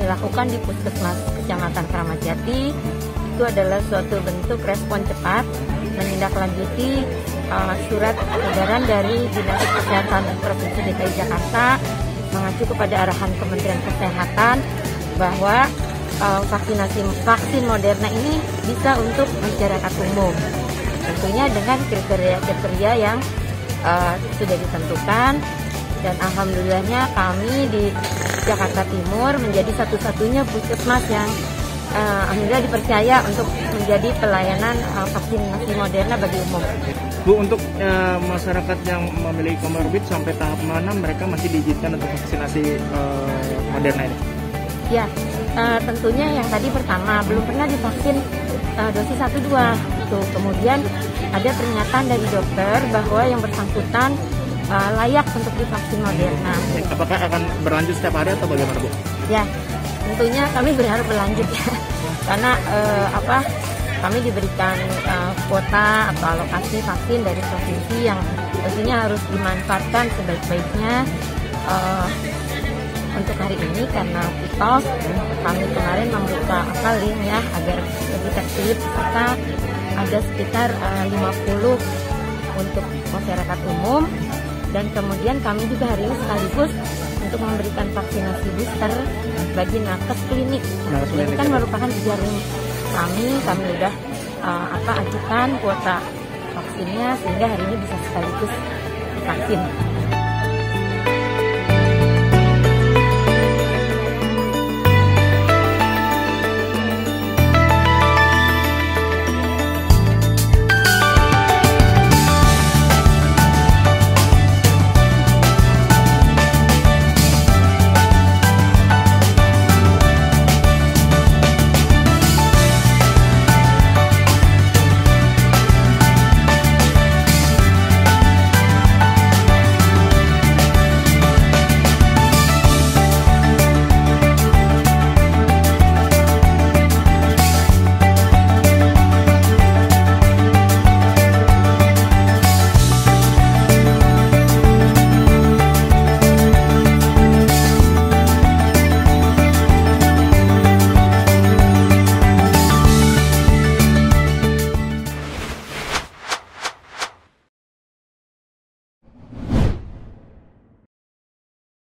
kami lakukan di Puskesmas Kecamatan Kramat Jati itu adalah suatu bentuk respon cepat menindaklanjuti surat edaran dari Dinas Kesehatan Provinsi DKI Jakarta mengacu kepada arahan Kementerian Kesehatan bahwa vaksin Moderna ini bisa untuk masyarakat umum, tentunya dengan kriteria yang sudah ditentukan. Dan alhamdulillahnya kami di Jakarta Timur menjadi satu-satunya puskesmas yang alhamdulillah dipercaya untuk menjadi pelayanan vaksinasi Moderna bagi umum. Bu, untuk masyarakat yang memiliki komorbid sampai tahap mana mereka masih diizinkan untuk vaksinasi Moderna ini? Ya, tentunya yang tadi pertama belum pernah divaksin dosis 1-2. Kemudian ada pernyataan dari dokter bahwa yang bersangkutan layak untuk divaksin Moderna. Apakah akan berlanjut setiap hari atau bagaimana, Bu? Ya, tentunya kami berharap berlanjut ya, karena kami diberikan kuota atau alokasi vaksin dari provinsi yang tentunya harus dimanfaatkan sebaik-baiknya. Untuk hari ini karena kitos kami kemarin membuka link ya agar lebih tertib, serta ada sekitar 50 untuk masyarakat umum. Dan kemudian kami juga hari ini sekaligus untuk memberikan vaksinasi booster bagi nakes klinik. Ini kan merupakan jaring kami sudah ajukan kuota vaksinnya sehingga hari ini bisa sekaligus divaksin.